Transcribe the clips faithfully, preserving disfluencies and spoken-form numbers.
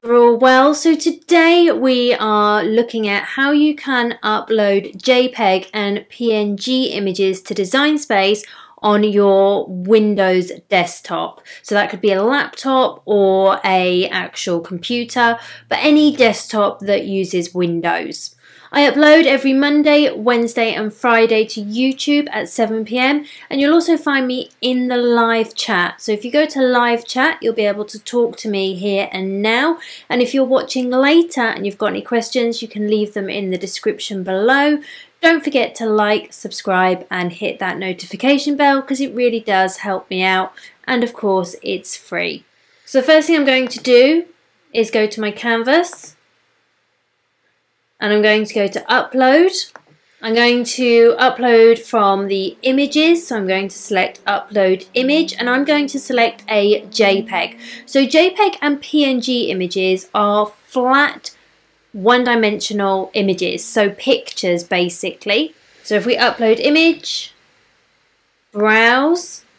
All well, so today we are looking at how you can upload JPEG and P N G images to Design Space on your Windows desktop. So that could be a laptop or a actual computer, but any desktop that uses Windows. I upload every Monday, Wednesday and Friday to YouTube at seven p m and you'll also find me in the live chat. So if you go to live chat, you'll be able to talk to me here and now. And if you're watching later and you've got any questions, you can leave them in the description below. Don't forget to like, subscribe and hit that notification bell because it really does help me out. And of course, it's free. So the first thing I'm going to do is go to my canvas. And I'm going to go to upload. I'm going to upload from the images. So I'm going to select upload image and I'm going to select a JPEG. So JPEG and P N G images are flat one-dimensional images. So pictures basically. So if we upload image, browse,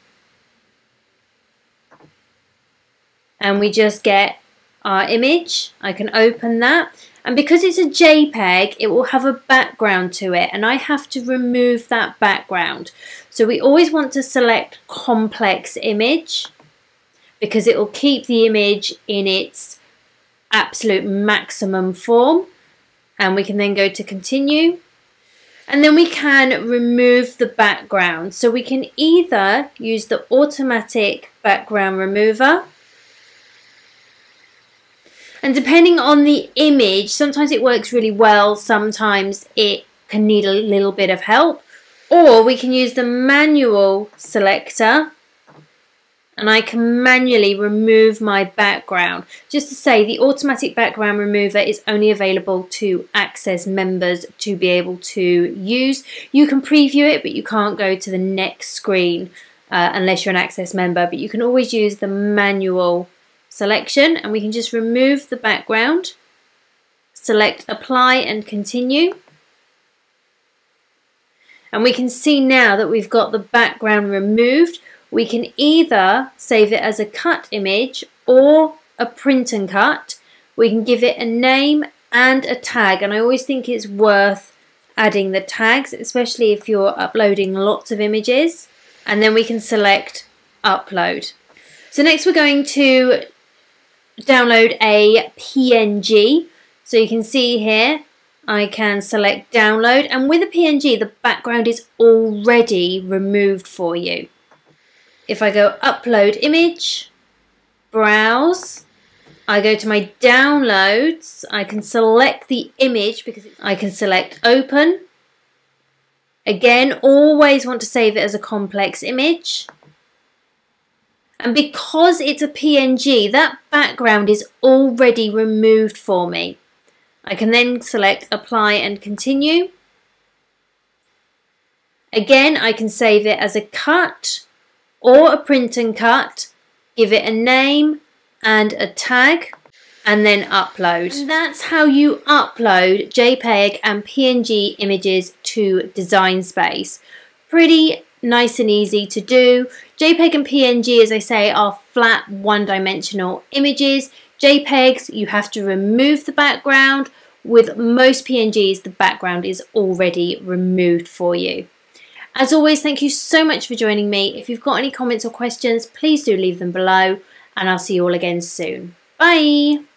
and we just get our image, I can open that. And because it's a JPEG, it will have a background to it and I have to remove that background. So we always want to select complex image because it will keep the image in its absolute maximum form. And we can then go to continue. And then we can remove the background. So we can either use the automatic background remover. And depending on the image, sometimes it works really well, sometimes it can need a little bit of help. Or we can use the manual selector and I can manually remove my background. Just to say, the automatic background remover is only available to Access members to be able to use. You can preview it, but you can't go to the next screen uh, unless you're an Access member, but you can always use the manual selection and we can just remove the background, select apply and continue, and we can see now that we've got the background removed. We can either save it as a cut image or a print and cut. We can give it a name and a tag, and I always think it's worth adding the tags, especially if you're uploading lots of images, and then we can select upload. So next we're going to download a P N G. So you can see here I can select download, and with a P N G the background is already removed for you. If I go upload image, browse, I go to my downloads, I can select the image because I can select open. Again, always want to save it as a complex image. And because it's a P N G, that background is already removed for me. I can then select apply and continue. Again, I can save it as a cut or a print and cut, give it a name and a tag, and then upload. And that's how you upload JPEG and P N G images to Design Space. Pretty nice and easy to do. JPEG and P N G, as I say, are flat one-dimensional images. JPEGs, you have to remove the background. With most P N Gs, the background is already removed for you. As always, thank you so much for joining me. If you've got any comments or questions, please do leave them below, and I'll see you all again soon. Bye!